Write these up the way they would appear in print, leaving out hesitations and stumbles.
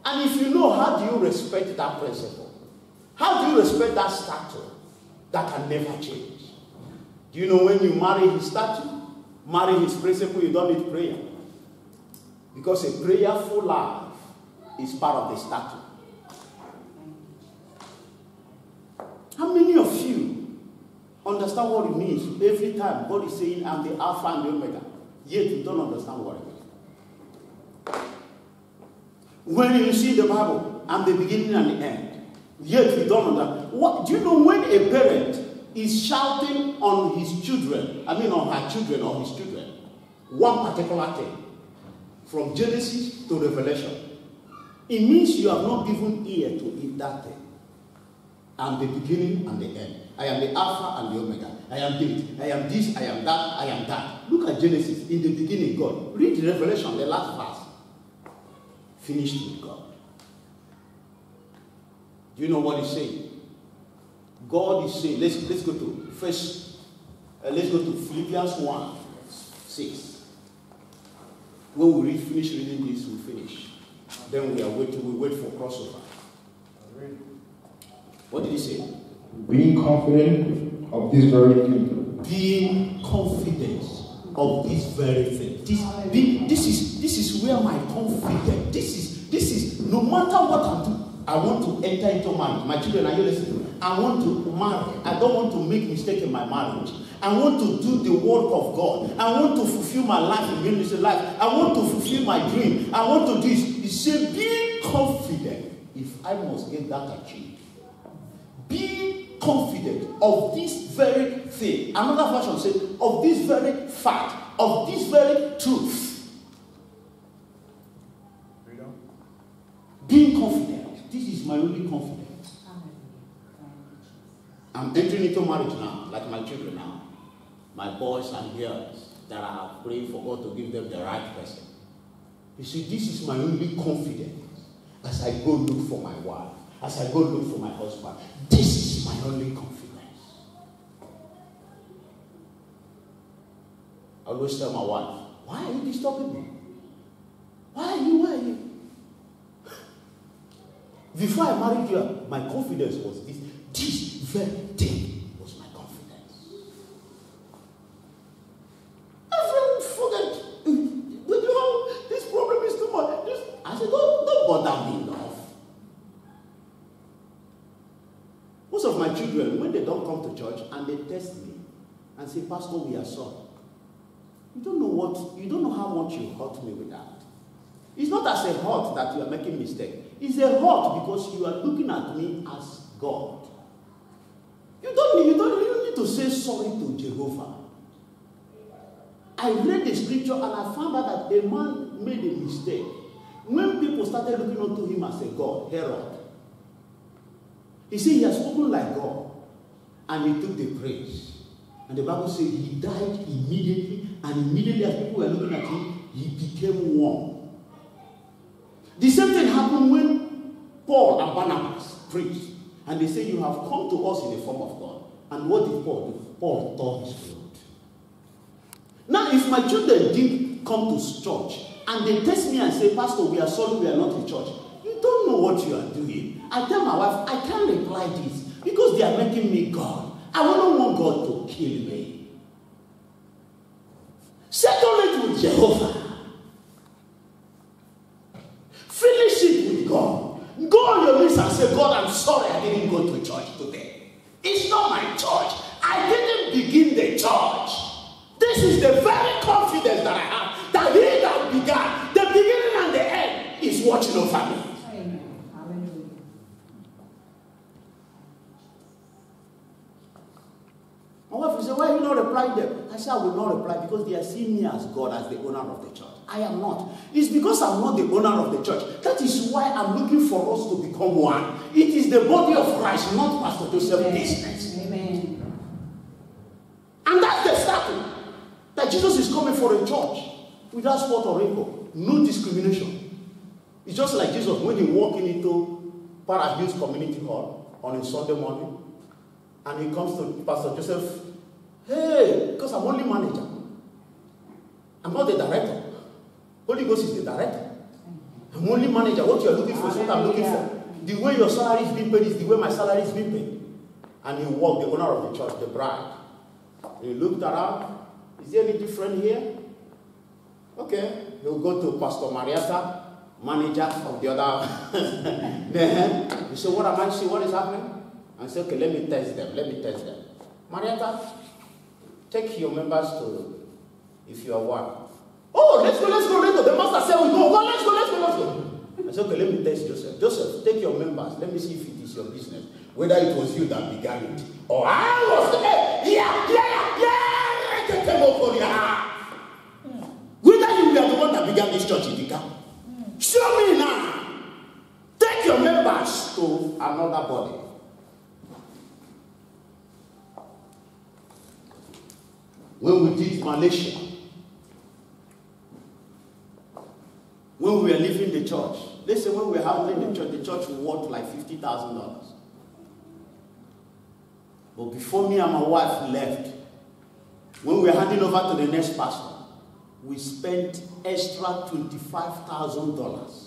And if you know, how do you respect that principle? How do you respect that statue that can never change? Do you know when you marry his statue, marry his principle, you don't need prayer? Because a prayerful life is part of the statue. How many of you understand what it means every time God is saying, I'm the Alpha and the Omega, yet you don't understand what it means? When you see the Bible, I'm the beginning and the end, yet you don't understand. What, do you know when a parent is shouting on his children, on her children or his children, one particular thing, from Genesis to Revelation, it means you have not given ear to it, that thing. I'm the beginning and the end. I am the Alpha and the Omega. I am this, I am that, I am that. Look at Genesis. In the beginning, God. Read Revelation, the last verse. Finished with God. Do you know what he's saying? God is saying, let's go to Philippians 1:6. When we finish reading this, we finish. Then we wait for crossover. What did he say? Being confident of this very thing. Being confident of this very thing. This is where my confidence. This is no matter what I do, I want to enter into marriage. My children, are you listening? I want to marry. I don't want to make mistake in my marriage. I want to do the work of God. I want to fulfill my life in ministry life. I want to fulfill my dream. I want to do this. He said, being confident, if I must get that achieved. Be confident of this very thing. Another version said, of this very fact, of this very truth. Being confident. This is my only confidence. I'm entering into marriage now, like my children now. My boys and girls that I have prayed for God to give them the right person. You see, this is my only confidence as I go look for my wife, as I go look for my husband. This is my only confidence. I always tell my wife, why are you disturbing me? Why are you? Before I married you, my confidence was this. This very thing was my confidence. Everyone forget. This problem is too much. I said, don't bother me enough. Most of my children, when they don't come to church and they test me and say, Pastor, we are sorry. You don't know how much you hurt me with that. It's not as a hurt that you are making mistake. It's a hurt because you are looking at me as God. You don't need to say sorry to Jehovah. I read the scripture and I found out that a man made a mistake. When people started looking unto him as a God, Herod, he said he has spoken like God. And he took the praise. And the Bible says he died immediately. And immediately as people were looking at him, he became warm. The same thing happened when Paul and Barnabas preached. And they say, you have come to us in the form of God. And what did Paul do? Paul tore his clothes. Now, if my children didn't come to church, and they test me and say, Pastor, we are sorry, we are not in church. You don't know what you are doing. I tell my wife, I can't reply this because they are making me God. I don't want God to kill me. Settle it with Jehovah. Finish it with God. Go on your knees and say, God, I'm sorry I didn't go to church today. It's not my church. I didn't begin the church. This is the very confidence that I have, that he that began, the beginning and the end, is watching over me. My wife will say, why are you not replying them? I said, I will not reply because they are seeing me as God, as the owner of the church. I am not. It's because I'm not the owner of the church. That is why I'm looking for us to become one. It is the body of Christ, not Pastor Joseph's business. Amen. And that's the starting. That Jesus is coming for a church without spot or wrinkle. No discrimination. It's just like Jesus when he walked into Parahills Community Hall on a Sunday morning. And he comes to Pastor Joseph, hey, because I'm only manager. I'm not the director. Holy Ghost is the director. I'm only manager. What you're looking for is what I'm looking for. The way your salary is being paid is the way my salary is being paid. And he walked, the owner of the church, the bride. He looked around. Is there any different here? Okay. He'll go to Pastor Marietta, manager of the other. Then he said, what am I seeing? What is happening? I said, okay, let me test them. Marietta, take your members to, if you are one. Oh, let's go. The master said we go. Let's go. I said, okay, let me test Joseph. Joseph, take your members. Let me see if it is your business. Whether it was you that began it. Or I was there. Whether you were the one that began this church, Idika. Show me now. Take your members to another body. When we did Malaysia, when we were leaving the church, let's say when we were handling the church worth like $50,000. But before me and my wife left, when we were handing over to the next pastor, we spent extra $25,000.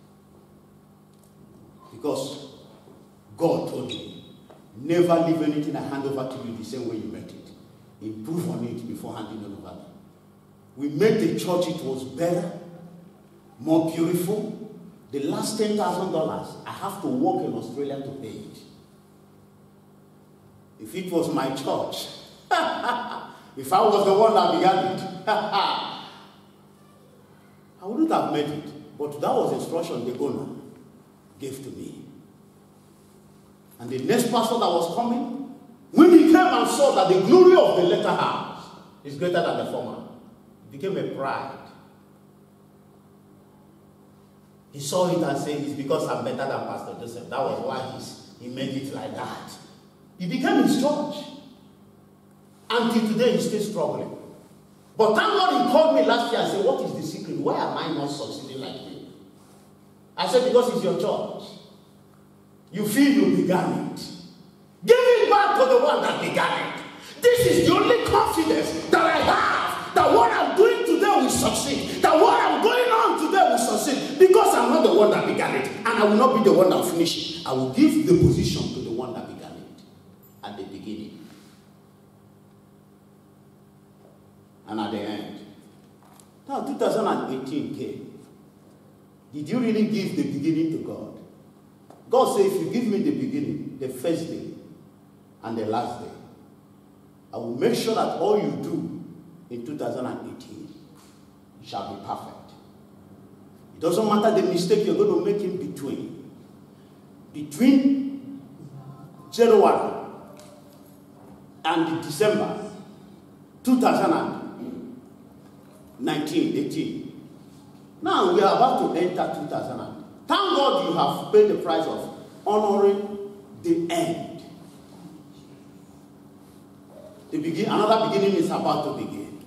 Because God told me, never leave anything I hand over to you the same way you met it. Improve on it before handing it over. We made the church, it was better, more beautiful. The last $10,000, I have to work in Australia to pay it. If it was my church, if I was the one that began it, I wouldn't have made it. But that was instruction the owner gave to me. And the next pastor that was coming, when he came and saw that the glory of the latter house is greater than the former, it became a pride. He saw it and said, it's because I'm better than Pastor Joseph. That was why he made it like that. It became his church. Until today, he's still struggling. But thank God he called me last year and said, what is the secret? Why am I not succeeding like you? I said, because it's your church. You feel you began it. Give it back to the one that began it. This is the only confidence that I have, that what I'm doing today will succeed, that what I'm going on today will succeed, because I'm not the one that began it, and I will not be the one that will finish it. I will give the position to the one that began it at the beginning. And at the end. Now 2018 came. Did you really give the beginning to God? God said, if you give me the beginning, the first day, and the last day, I will make sure that all you do in 2018 shall be perfect. It doesn't matter the mistake you're going to make in between. Between January and December 2019, 18. Now we are about to enter 2000. Thank God you have paid the price of honoring the end. Another beginning is about to begin.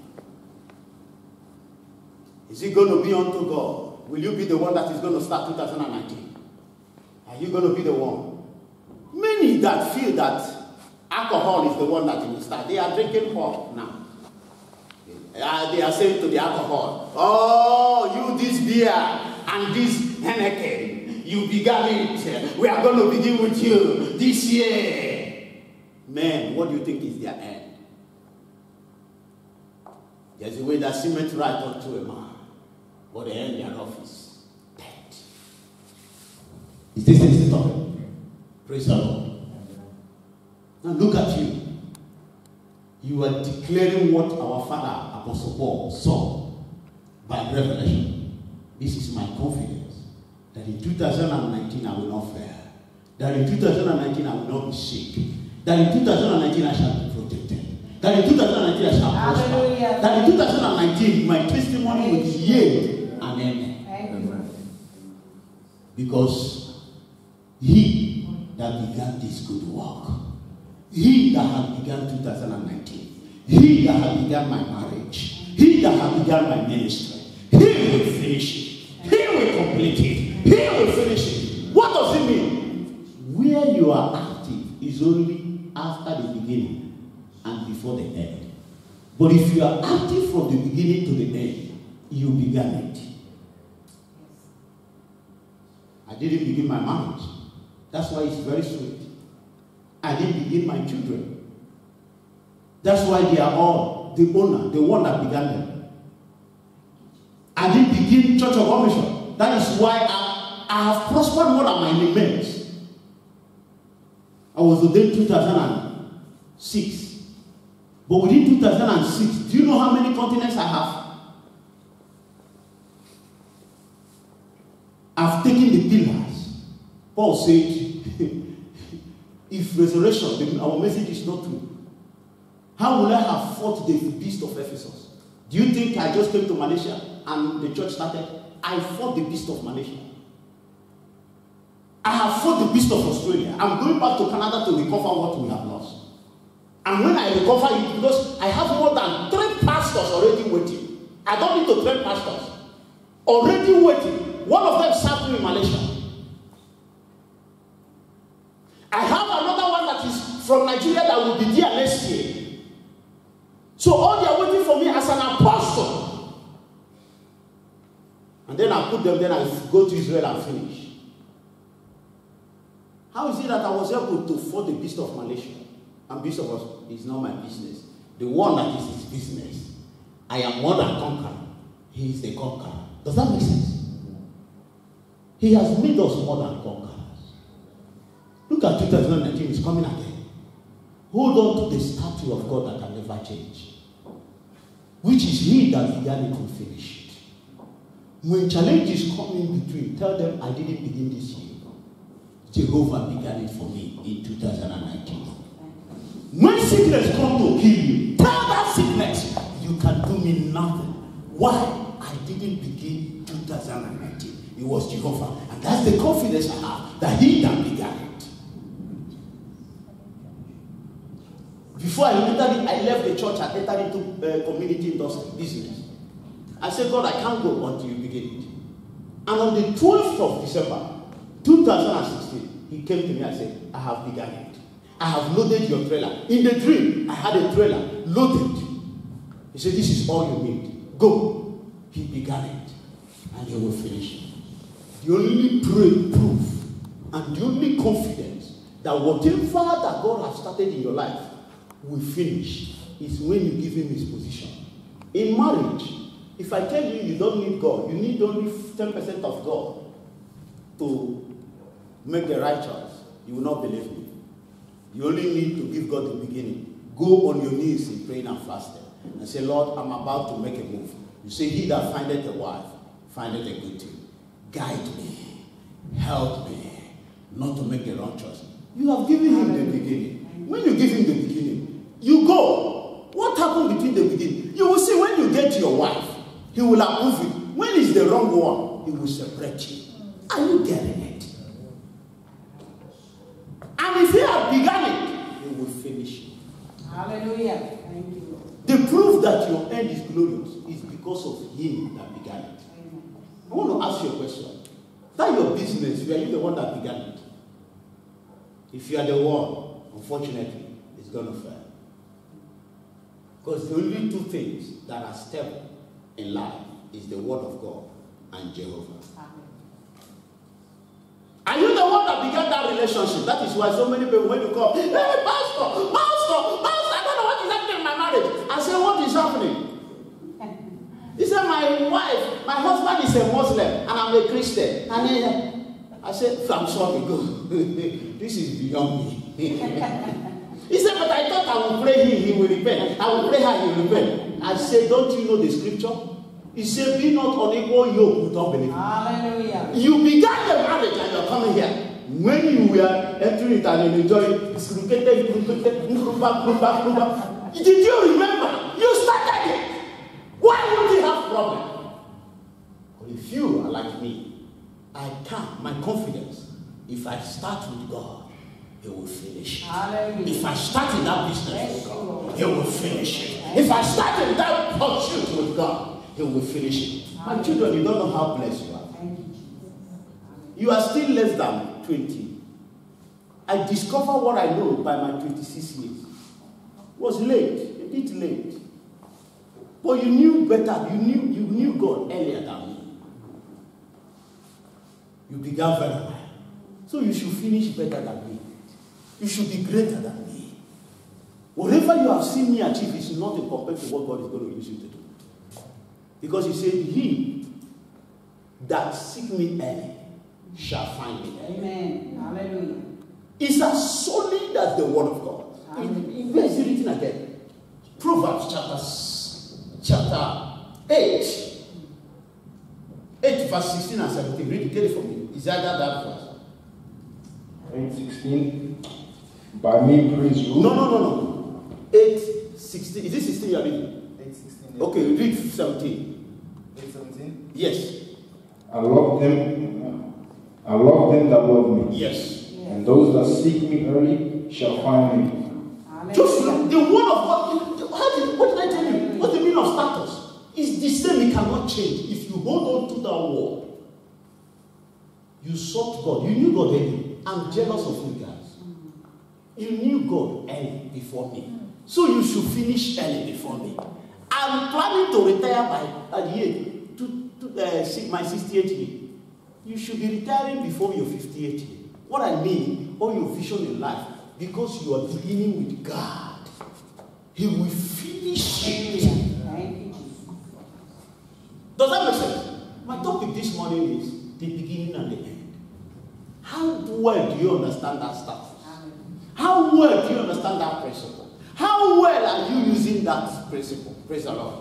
Is it going to be unto God? Will you be the one that is going to start 2019? Are you going to be the one? Many that feel that alcohol is the one that will start, they are drinking pop now. They are saying to the alcohol, oh, you this beer and this Henneken, you began it. We are going to begin with you this year. Men, what do you think is their end? There's a way that cement right unto a man, but the end thereof is dead. Is this the story? Praise the Lord. Now look at you. You are declaring what our father, Apostle Paul, saw by revelation. This is my confidence that in 2019 I will not fail. That in 2019 I will not be sick. That in 2019 I shall be protected. That in 2019 I shall prosper. That in 2019 my testimony will be yea and amen. Amen. Because he that began this good work, he that had begun 2019, he that had begun my marriage, he that had begun my ministry, he will finish it. He will complete it. He will finish it. What does it mean? Where you are active is only after the beginning and before the end. But if you are active from the beginning to the end, you began it. I didn't begin my marriage. That's why it's very sweet. I didn't begin my children. That's why they are all the owner, the one that began them. I didn't begin Church of God Mission. That is why I have prospered more than my mates. I was ordained 2006. But within 2006, do you know how many continents I have? I've taken the pillars. Paul said, if resurrection, our message is not true, how will I have fought the beast of Ephesus? Do you think I just came to Malaysia and the church started? I fought the beast of Malaysia. I have fought the beast of Australia. I'm going back to Canada to recover what we have lost. And when I recover it, because I have more than 3 pastors already waiting. I don't need to train pastors. Already waiting. One of them served me in Malaysia. I have another one that is from Nigeria that will be there next year. So all they are waiting for me as an apostle. And then I put them, then I go to Israel and finish. How is it that I was able to fought the beast of Malaysia? And beast of us is not my business. The one that is his business. I am more than conqueror. He is the conqueror. Does that make sense? He has made us more than conquerors. Look at 2019, it's coming again. Hold on to the statue of God that can never change. Which is he that began it will finish it. When challenges come in between, tell them I didn't begin this year. Jehovah began it for me in 2019. When sickness comes to kill you, tell that sickness, you can do me nothing. Why? I didn't begin 2019. It was Jehovah. And that's the confidence I have, that he that began it. Before I entered it, I left the church and entered into community industry business. I said, God, I can't go until you begin it. And on the 12th of December, 2016, he came to me and said, I have begun it. I have loaded your trailer. In the dream, I had a trailer loaded. He said, this is all you need. Go. He began it. And he will finish it. The only proof and the only confidence that whatever that God has started in your life will finish is when you give him his position. In marriage, if I tell you you don't need God, you need only 10% of God to make the right choice, you will not believe me. You only need to give God the beginning. Go on your knees in praying and fasting and say, Lord, I'm about to make a move. You say, he that findeth a wife, findeth a good thing. Guide me, help me, not to make the wrong choice. You have given him the beginning. When you give him the beginning, you go. What happened between the beginning? You will see when you get to your wife, he will approve it. When it's the wrong one, he will separate you. Are you getting it? And if he had begun it, he will finish it. Hallelujah. Thank you. The proof that your end is glorious is because of him that began it. I want to ask you a question. Is that your business? Were you the one that began it? If you are the one, unfortunately, it's going to fail. Because the only 2 things that are stable in life is the word of God and Jehovah. Are you the one that began that relationship? That is why so many people, when you come, hey, pastor, I don't know what is happening in my marriage. I say, what is happening? He said, my husband is a Muslim and I'm a Christian. And I said, I'm sorry, go. This is beyond me. He said, but I thought I would pray him, he will repent. I will pray her, he will repent. I said, don't you know the scripture? He said, be not unequal yoke with unbelief. Hallelujah. You began the marriage and you're coming here. When you were entering it and you enjoyed it, did you remember? You started it. Why would you have problem? But if you are like me, I can, my confidence, if I start with God, he will finish it. Hallelujah. If I start in that business with God, he will finish it. If I start in that pursuit with God, he will finish it. My children, you don't know how blessed you are. You are still less than 20. I discovered what I know by my 26 years. It was late, a bit late. But you knew better. You knew God earlier than me. You began very well. So you should finish better than me. You should be greater than me. Whatever you have seen me achieve is nothing compared to what God is going to use you to do. Because he said, he that seek me early shall find me. Amen. Hallelujah. It's as solid as the word of God. Where is it written again? Proverbs chapter 8. 8 verse 16 and 17. Read it, get it for me. Is that verse? 8:16. By me praise rule. No. 8:16. Is this 16 you are reading? 8:16. Okay, read 17. 8:17. Yes. I love them that love me. Yes. And those that seek me early shall find me. Just the word of God. What did I tell you? What's the meaning of status? It's the same, it cannot change. If you hold on to that word, you sought God. You knew God early. I'm jealous of you guys. You knew God early before me. So you should finish early before me. I'm planning to retire by a year to my 68th year. You should be retiring before your 58th year. What I mean, all your vision in life, because you are beginning with God, He will finish it. Does that make sense? My topic this morning is the beginning and the end. How well do you understand that stuff? How well do you understand that principle? How well are you using that principle? Praise the Lord.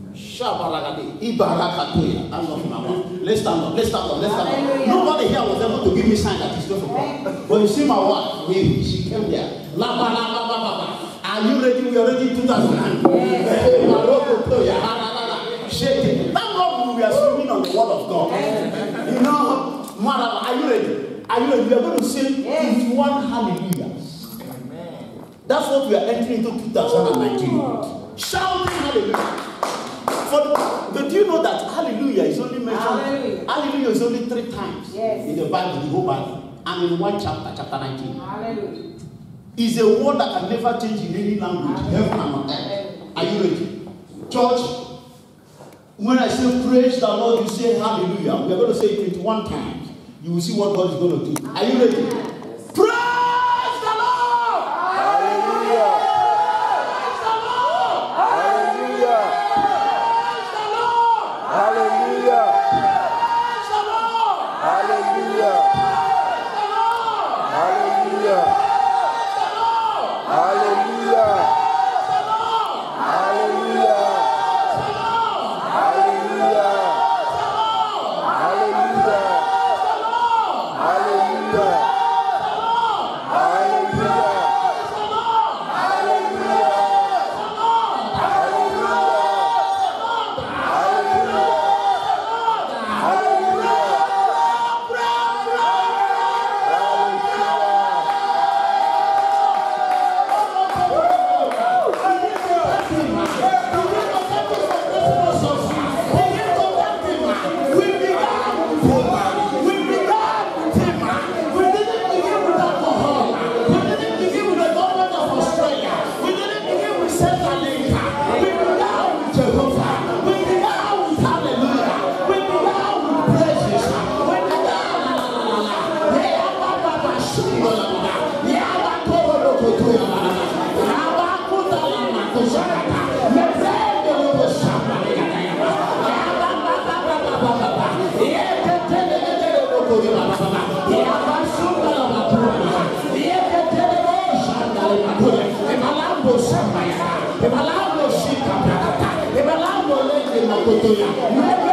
Let's stand up. Nobody here was able to give me a sign that it's not from God. But you see my wife, she came there. Are you ready? We are ready 2009. Shake it. Thank God we are swimming on the word of God. You know, Madam, are you ready? Are you ready? We are going to sing 21 hallelujahs. That's what we are entering into 2019. Shouting hallelujah. But do you know that hallelujah is only mentioned? Hallelujah is only 3 times in the Bible, the whole Bible, and in one chapter, chapter 19. Hallelujah. It's a word that can never change in any language, heaven and on earth. Are you ready? Church, when I say praise the Lord, you say hallelujah. We are going to say it 21 times. You will see what God is going to do. Are you ready? Praise the Lord! Hallelujah! Praise the Lord! Hallelujah! Praise the Lord! Hallelujah! Praise the Lord! Hallelujah! Praise the Lord! Hallelujah! Hallelujah! Hallelujah! If